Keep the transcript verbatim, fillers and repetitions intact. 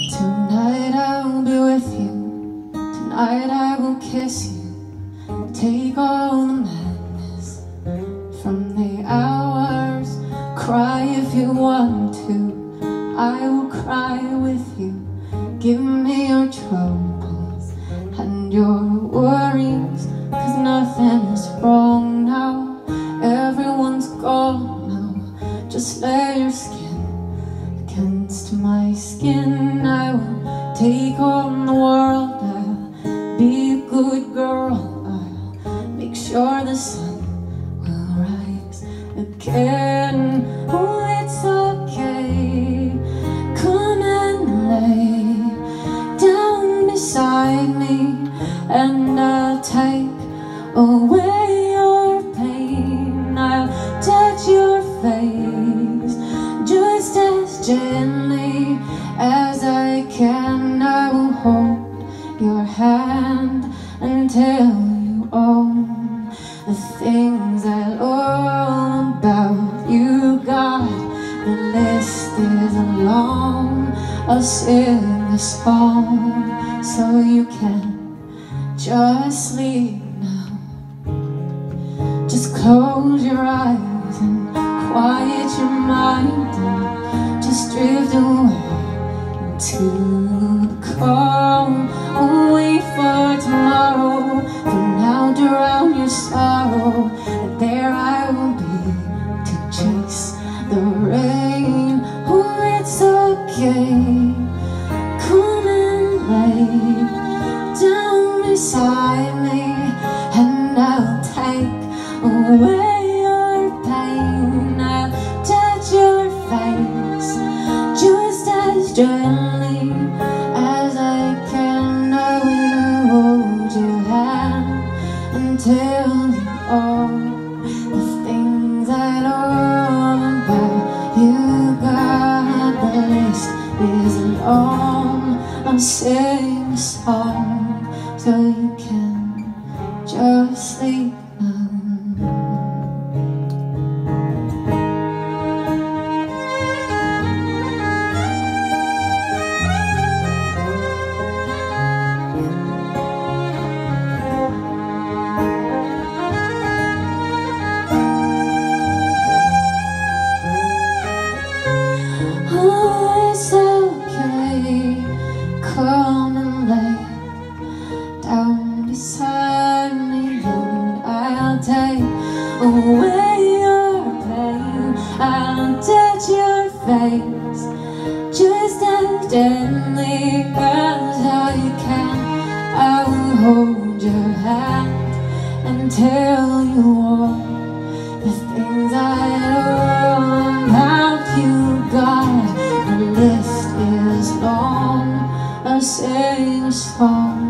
Tonight I will be with you. Tonight I will kiss you. Take all the madness from the hours. Cry if you want to. I will cry with you. Give me your troubles and your worries, 'cause nothing is wrong now. Everyone's gone now. Just lay your skin against my skin. I will take on the world. I'll be a good girl. I'll make sure the sun will rise again. Oh, it's okay. Come and lay down beside me, and I'll take away your pain. I'll touch your face just as gently as I can. I will hold your hand and tell you all the things I love about you. God, the list is long. I'll sing a song so you can just sleep now. Just close your eyes and quiet your mind and just drift away into the calm. Oh, wait for tomorrow. For now, drown your sorrow, and there I will be to chase the rain. Oh, it's okay. Come and lay down beside me, and I'll take away your pain. I'll touch your face just as gently as I can. I will hold your hand and tell you all the things I love about you. God, the list is long. I'll sing a song so you can just sleep now. Oh, it's okay. Come and lay down beside me, and I'll take away your pain. I'll touch your face just as gently as I can. I will hold your hand and tell you all the things I love about you. God, the list is long. I'll sing a song